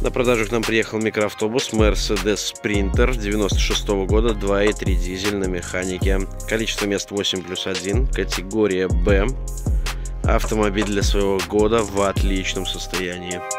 На продажу к нам приехал микроавтобус Mercedes Sprinter 96 года, 2.3 дизель на механике. Количество мест 8+1, категория Б. Автомобиль для своего года в отличном состоянии.